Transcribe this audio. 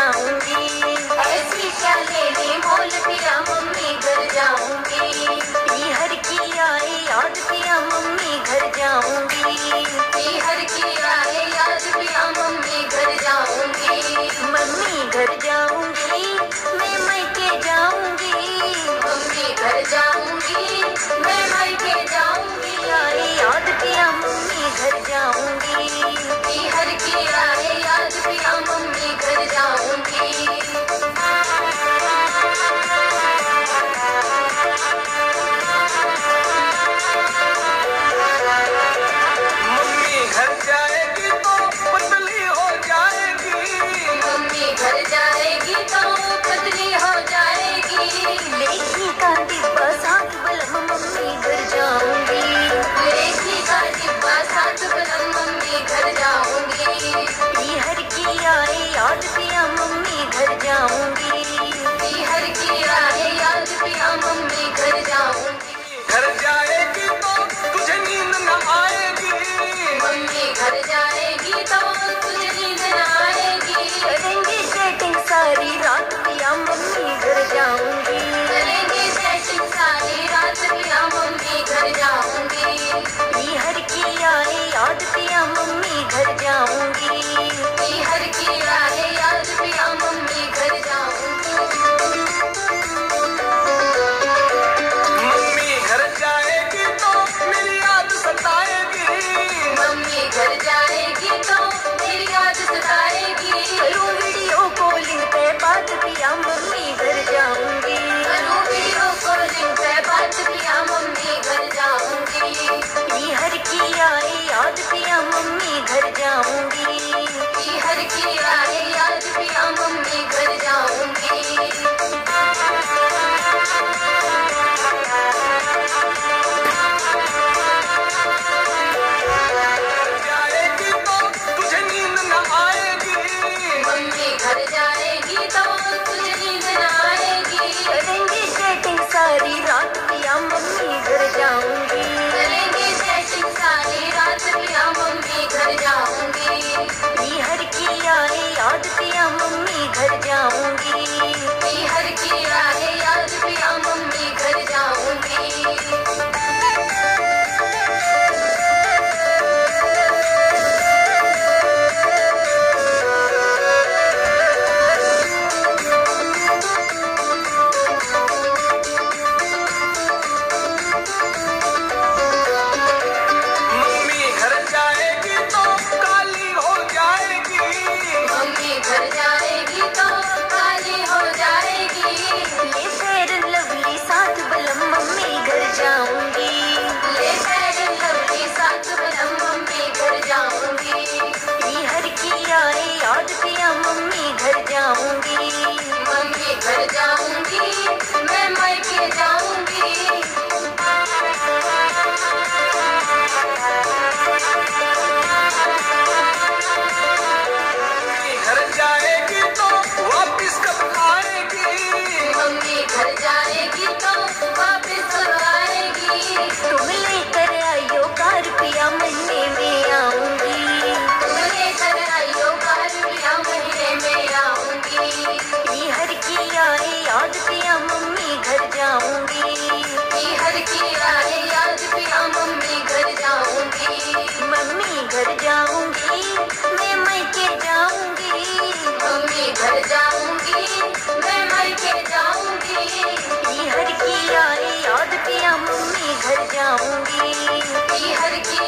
जाऊंगी। ऐसी क्या लेने मोल पिया मम्मी घर जाऊंगी। हर की आए याद पिया मम्मी घर जाऊंगी। हर की आए याद पिया मम्मी घर जाऊंगी। मम्मी घर जाऊंगी मैं मायके जाऊंगी। मम्मी घर जाऊंगी मैं मायके जाऊंगी। आए याद पिया मम्मी घर जाऊंगी। हर की आए याद पिया मम्मी घर जाऊंगी। मम्मी घर जाएगी तो पतली हो जाएगी। मम्मी घर जाएगी तो पतली हो जाएगी। लेखी का डिब्बा साथ बलम मम्मी घर जाऊंगी। लेखी का डिब्बा साथ बलम मम्मी घर जाऊंगी। हर की आए याद पिया मम्मी घर जाऊंगी। हर की आए याद पिया मम्मी घर जाऊंगी। घर जाएगी तो तुझे नींद न आएगी। मम्मी घर जाएगी तो तुझे नींद न आएगी। करेंगे सेटिंग सारी रात पिया मम्मी घर जाऊंगी। करेंगे सेटिंग सारी रात पिया मम्मी घर जाऊंगी। हर की आए याद पिया मम्मी घर जाऊंगी। हर की आए याद पिया मम्मी घर जाऊंगी। मम्मी घर जाएगी तो मेरी याद सताएगी। मम्मी घर जाएगी तो मेरी याद सताएगी। करूँ वीडियो कॉलिंग पे बात पिया मम्मी घर जाऊंगी। करूँ वीडियो कॉलिंग पे बात पिया मम्मी घर जाऊंगी। हर की आए याद पिया मम्मी घर जाऊंगी। हर की आए याद पिया मम्मी घर जाऊंगी। जाएगी तो तुझे नींद न आएगी। मम्मी घर जाएगी तो तुझे नींद न आएगी। करेंगे सेटिंग सारी रात पिया मम्मी घर जाऊंगी। करेंगे सेटिंग सारी रात पिया मम्मी घर जाऊंगी। हर की आए याद पिया मम्मी घर जाऊंगी। हर की आए याद पिया मम्मी घर जाऊंगी। मम्मी घर जाएगी तो काली हो जाएगी। मम्मी घर जाएगी तो काली हो जाएगी। ले फेयर लवली साथ बलम मम्मी घर जाऊंगी। ले फेयर लवली साथ बलम मम्मी घर जाऊंगी। हर की आए याद पिया मम्मी घर जाऊंगी। मम्मी घर जाऊंगी मैं मायके जाऊंगी। मम्मी घर जाएगी तो वापिस कब आएगी। मम्मी घर जाएगी तो वापस कब आएगी। तुम लेकर आइयो कार पिया महीने में आऊंगी। तुम लेकर आइयो कार पिया महीने में आऊंगी। हर की आए याद पिया मम्मी घर जाऊंगी। हर की आए याद पिया मम्मी घर जाऊंगी। मम्मी घर जाऊंगी मैं मायके जाऊंगी। मम्मी घर जाऊंगी मैं मायके जाऊंगी। हर की आए याद पिया मम्मी घर जाऊंगी। हर की